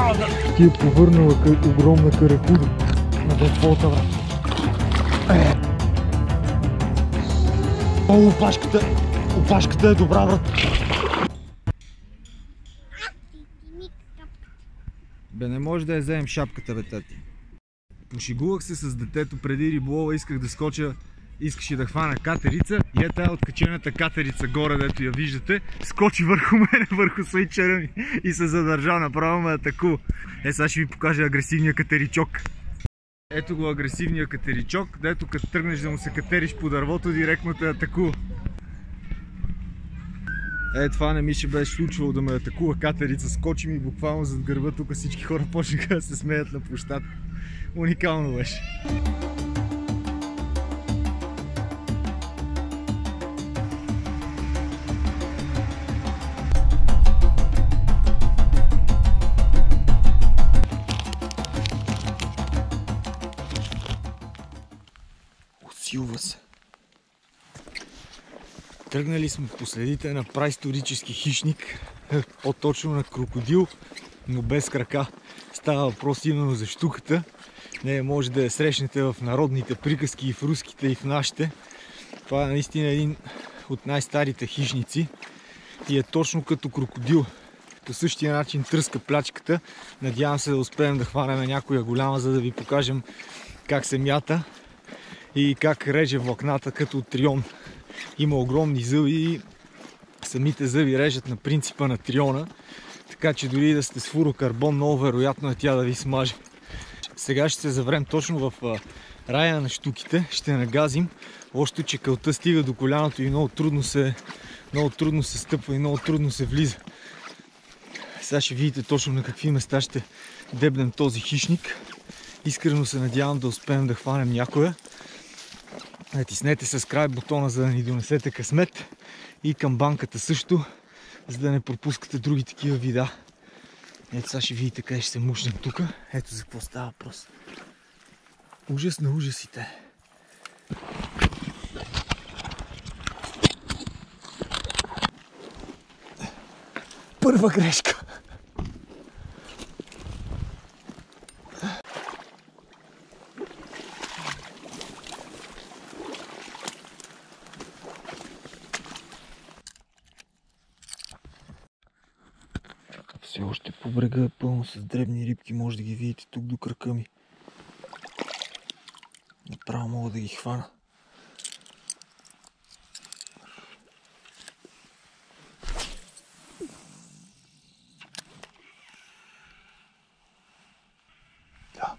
Ти е повърнала огромна каракуда на дефолта, брат. О, опашката е добра, брат. Бе, не може да я вземем шапката, бе, тати. Пошегувах се с детето преди риболова, исках да скоча, искаше да хвана катерица и е тая откачената катерица горе, дето я виждате, скочи върху мене, върху свичера ми и се задържа, направо ме атакува. Сега ще ви покажа агресивния катеричок. Ето го агресивния катеричок, дето като тръгнеш да му се катериш по дървото, директно те атакува. Това не ми ще беше случвало да ме атакува катерица, скочи ми буквално зад гърба, тук всички хора почнаха да се смеят на площадка. Уникално беше. Усилва се. Тръгнали сме по следите на праисторически хищник, по-точно на крокодил, но без крака. Става въпрос именно за щуката. Не може да я срещнете в народните приказки и в руските, и в нашите. Това е наистина един от най-старите хищници и е точно като крокодил. По същия начин тръска плячката. Надявам се да успеем да хванем някоя голяма, за да ви покажем как се мята и как реже влакната като трион. Има огромни зъби и самите зъби режат на принципа на триона, така че дори да сте с фурокарбон, много вероятно е тя да ви смаже. Сега ще се заврем точно в рая на щуките, ще нагазим, още че кълта стига до коляното и много трудно се стъпва и много трудно се влиза. Сега ще видите точно на какви места ще дебнем този хищник. Искрено се надявам да успеем да хванем някоя. Натиснете с край бутона, за да ни донесете късмет, и към банката също, за да не пропускате други такива вида. Ето сега ще видите къде ще се мушнем тук. Ето за какво става въпрос. Ужас на ужасите. Първа грешка. Все още по брега е пълно с дребни рибки, може да ги видите тук до крака ми. Направо мога да ги хвана. Да.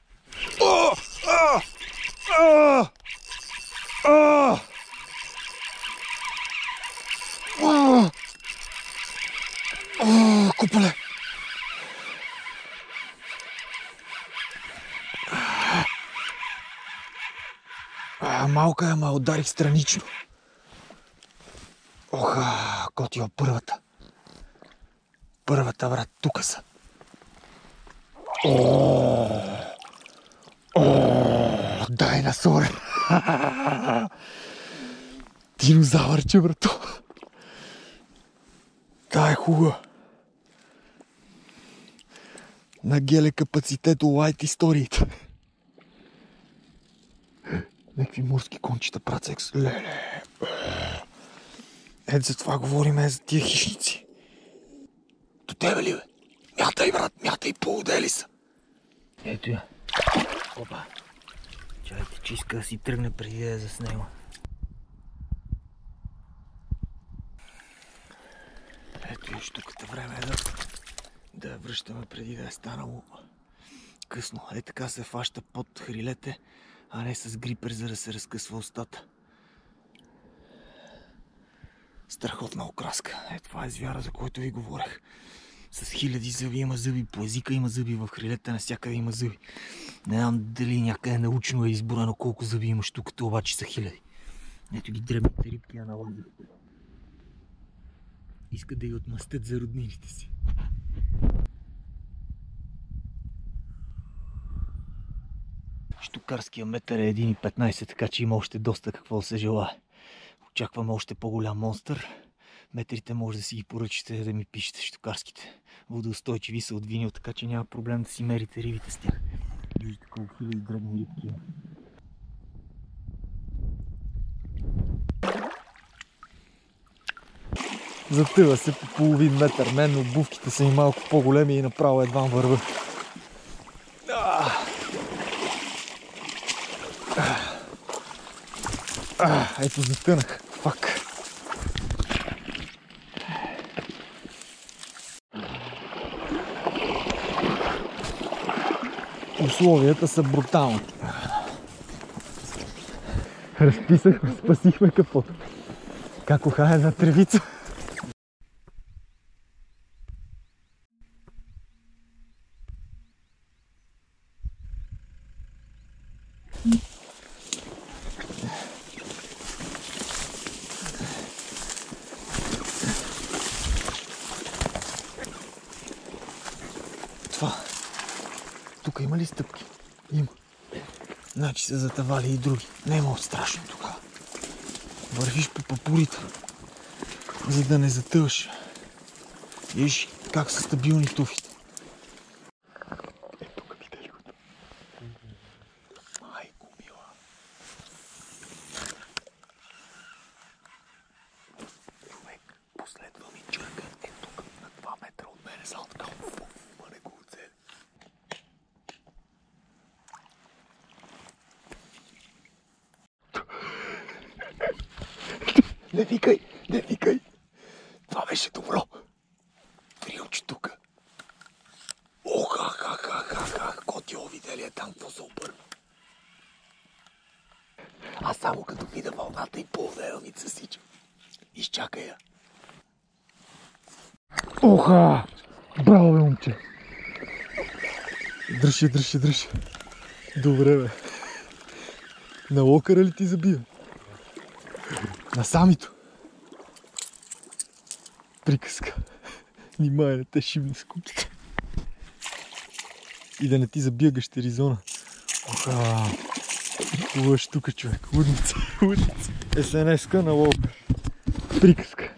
Купале! Малка е, ама ударих странично. Оха, готива първата. Първата, брат, тука са. Дай на соре. Динозавърче, брато. Та е хубава. На геле капацитет лайт историите. Некви морски кончета, працекс. Леле. Ето за това говорим, за тия хищници. До тебе ли, бе? Мятай, брат, мятай, поудели са. Ето я. Опа. Чайте, че иска да си тръгне преди да я заснема. Ето и штуката, време е да я връщаме преди да е станало късно. Е така се фаща под хрилете, а не с грипер, за да се разкъсва устата. Страхотна окраска. Е, това е звяра, за който ви говорех. С хиляди зъби, има зъби по езика, има зъби в хрилете, навсякъде има зъби. Не знам дали някъде научно е изборено колко зъби има штуката, обаче са хиляди. Ето ги дребните рибки я налагат. Искат да й отмъстят за роднините си. Штукарския метър е 1,15, така че има още доста какво да се желае. Очакваме още по-голям монстър, Метрите може да си ги поръчате, да ми пишете щукарските. Водоустойчиви са от винил, така че няма проблем да си мерите рибите с тях. Виждате колко хиляди дребни рибки има. Затъва се по половин метър. Мен обувките са и малко по-големи и направо едва върва. Ето затънах. Фак. Условията са брутални. Разписахме, спасихме капото. Как уха една тревица. Това. Тук има ли стъпки? Има. Значи са затъвали и други. Не е много страшно тогава. Вървиш по папурите, за да не затъваш. Виж как са стабилни туфите. Е, тук видели го. Майко мила. Човек, последва ми черка. Е, тук на 2 метра от мене са така. Ма не го оцели. Не викай, не викай. Това беше добро. Трилче тука. Оха, котио, видели е там, какво се обърна. Аз само като видя вълната и половелница сича. Изчакай я. Оха! Браво, бе, момче. Дръжи. Добре, бе. На локъра ли ти забива? На самито. Приказка. Внимай, не те шибни с купите. И да не ти забия гъщеризона. Оха! Хубава штука, човек. Лудница. СНС-ка на локър. Приказка.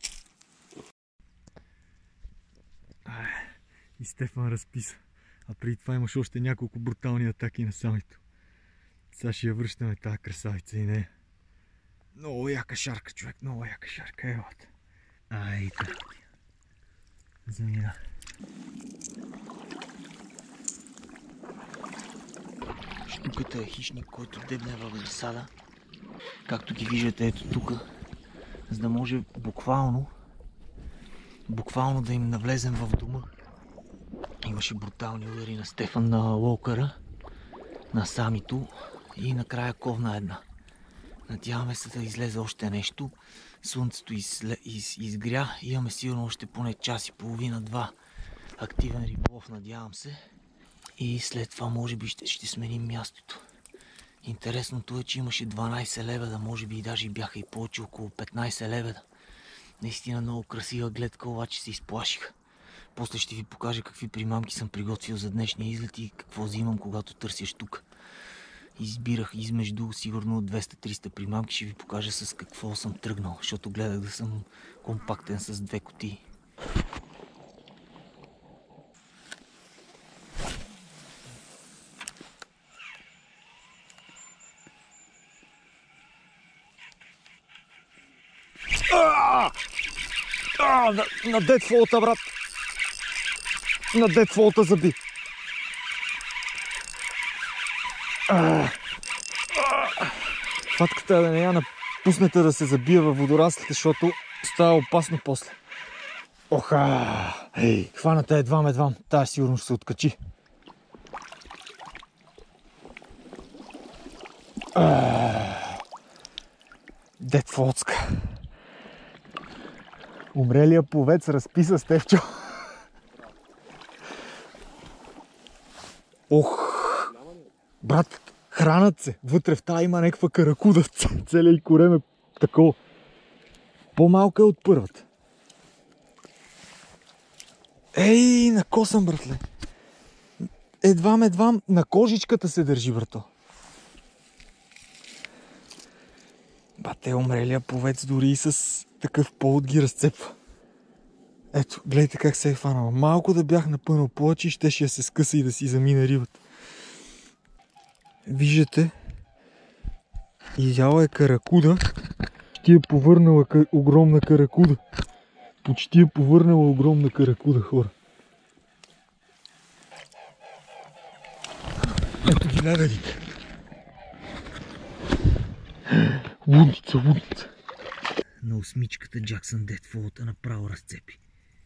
И Стефан разписа. А преди това имаш още няколко брутални атаки на самито. Сега ще я връщаме тази красавица и не. Много яка шарка, човек, много яка шарка. Елата. Ай, така. Замина. Штуката е хищник, който дебне в засада. Както ги виждате ето тук. За да може буквално да им навлезем в дома. Имаше брутални удари на Стефан на локъра, на самито и накрая ковна една. Надяваме се да излезе още нещо. Слънцето изгря. Имаме сигурно още поне час и половина-два активен риболов, надявам се. И след това може би ще сменим мястото. Интересното е, че имаше 12 лебеда, може би и даже бяха и повече, около 15 лебеда. Наистина много красива гледка, обаче се изплашиха. После ще ви покажа какви примамки съм приготвил за днешния излет и какво взимам, когато търся штука. Избирах измежду сигурно 200-300 примамки, ще ви покажа с какво съм тръгнал, защото гледах да съм компактен с 2 кутии. На дедфолта, брат! На дедфолта заби! Фатката е да не я напуснете да се забие във водораслите, защото става опасно после. Оха! Ей, хваната едвам. Тая сигурно ще се откачи. Дедфолтска. Умрелия пловец разписа Стефчо. Ох! Брат, хранат се. Вътре в тая има някаква каракуда. Целият корем е такова. По-малка е от първата. Ей, накосам, братле. Едвам на кожичката се държи, брато. Бате, умрелия пловец дори и с такъв повод ги разцепва. Ето, гледайте как се е фанала. Малко да бях напънал повече и щеше да се скъса и да си замине рибата. Виждате, изяла е каракуда. Почти е повърнала огромна каракуда. Почти е повърнала огромна каракуда, хора. Ето ги ледарите. Лудница, лудница. На осмичката Джаксън Детфолта направо разцепи.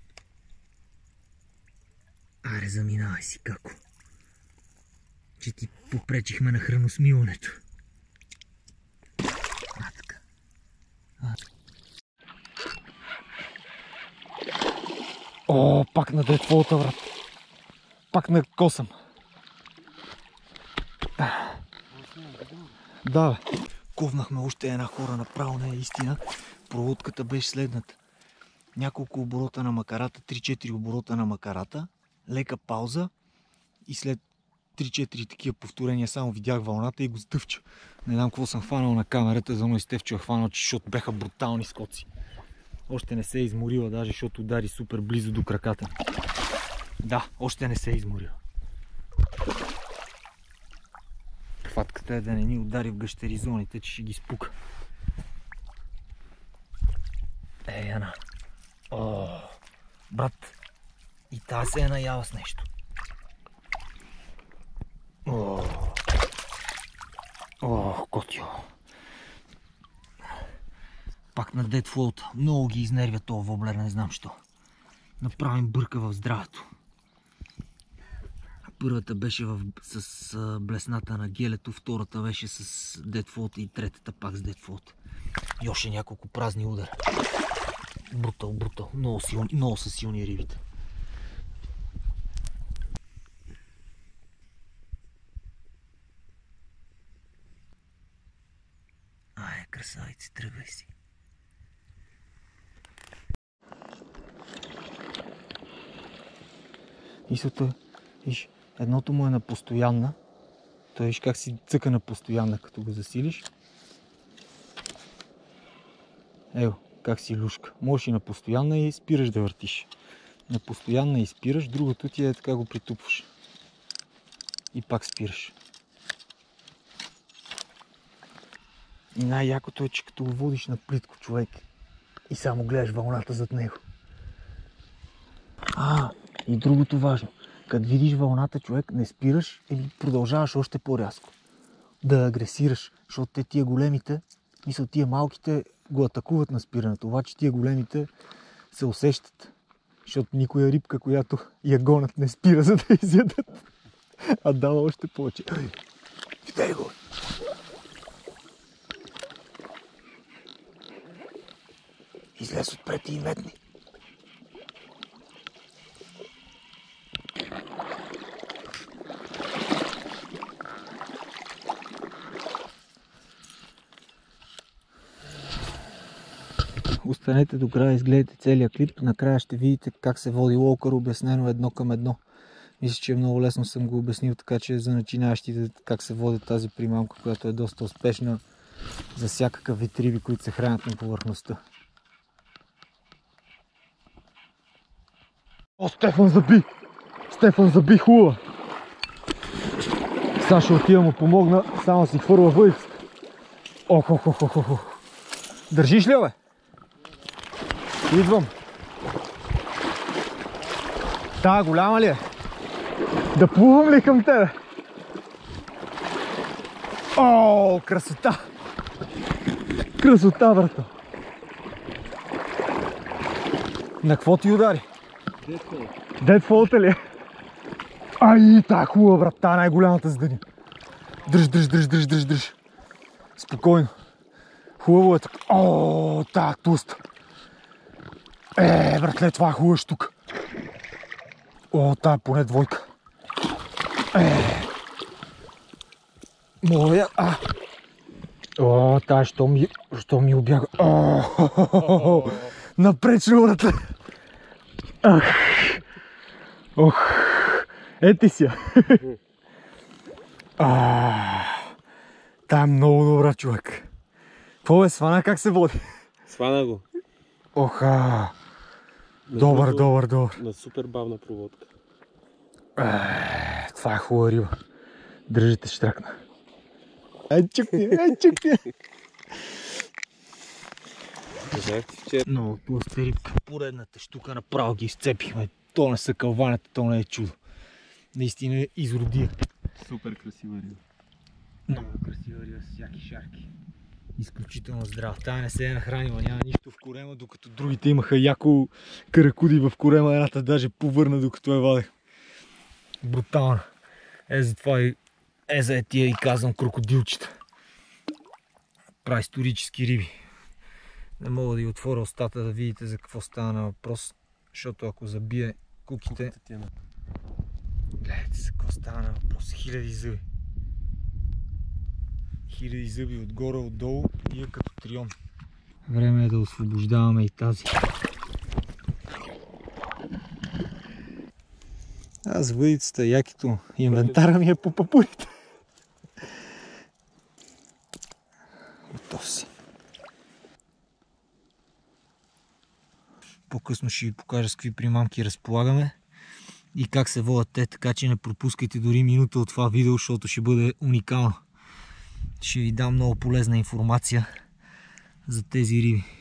Аре, заминавай си, како. Че ти попречихме на храносмилането. Така. О, пак на Детфолта, брат. Пак на косъм. Да, бе. Ковнахме още една, хора, направо не е истина. Проводката беше следната. Няколко оборота на макарата, 3-4 оборота на макарата, лека пауза и след 3-4 такива повторения само видях вълната и го стъвча. Не знам какво съм хванал на камерата, за мой Стефчо е хванал, защото беха брутални скоци. Още не се е изморила, даже защото удари супер близо до краката. Да, още не се е изморила. Хватката е да не ни удари в гъщеризоните, че ще ги спука. Яна. О, брат, и тази се е наяла с нещо. Котио. Пак на Детфолт. Много ги изнервя този воблер, не знам що. Направим бърка в здравето. Първата беше с блесната на гелето, втората беше с Детфолт и третата пак с Детфолт. И още няколко празни удара. Брутал, брутал. Много са силни рибите. Ай, красавици, тръгвай си. Исото, виж, едното му е на постоянна. Той виж как си цъка на постоянна, като го засилиш. Ево, как си люшка. Можеш и на постоянна и спираш да въртиш. На постоянна и спираш, другото ти е така го притупваш. И пак спираш. И най-якото е, че като го водиш на плитко, човек, и само гледаш вълната зад него. И другото важно. Като видиш вълната, човек, не спираш или продължаваш още по-рязко. Да агресираш, защото тия големите, мисля, тия малките го атакуват на спирането, обаче тия големите се усещат. Защото никоя рибка, която я гонят, не спира, за да изядат, а дава още повече. Видей го! Излез отпред и метни. Останете до края, изгледайте целия клип. Накрая ще видите как се води лоукър, обяснено едно към едно. Мисля, че много лесно съм го обяснил, така че за начинаещите как се води тази примамка, която е доста успешна за всякакъв вид риби, които се хранят на повърхността. О, Стефан заби! Стефан заби хубава! Саша отива му помогна, само си хвърла въйвста. Охо. Държиш ли, бе? Идвам. Та, голяма ли е? Да плувам ли към тебе? О, красота! Красота, брато! На какво ти удари? Детфолт ли? Ай, та хубава, брат, та най-голямата здъня. Дръж. Спокойно. Хубаво е така. О, та туста. Братле, това е хубава штука. О, та поне двойка. Моя. О, та, що ми обяга. Напречно, братле. Ох, ети си я. Та е много добра, човек. Какво бе, свана как се води? Свана го. Оха! Добър. На супер бавна проводка. Това е хубава риба. Държите, ще тръкна. Ай, чукни! Казах ти вчера. Много тлъста рибка. Поредната штука направо ги изцепихме. То не са кълванята, то не е чудо. Наистина изродия. Супер красива риба. Много красива риба с всяки шарки. Изключително здрава. Тая не се е нахранила, няма нищо в корема, докато другите имаха яко каракуди в корема. Едната даже повърна, докато я вадех. Брутално. Затова и за тия и казвам крокодилчета. Праисторически риби. Не мога да й отворя устата да видите за какво става на въпрос, защото ако забие куките... Гледайте за какво става на въпрос. Хиляди зъби. Хиляди зъби отгоре, отдолу и е като трион. Време е да освобождаваме и тази. Аз въдицата, якито инвентара ми е по папурите. Готов си. По-късно ще ви покажа с какви примамки разполагаме и как се водят те, така че не пропускайте дори минута от това видео, защото ще бъде уникално. Ще ви дам много полезна информация за тези риби.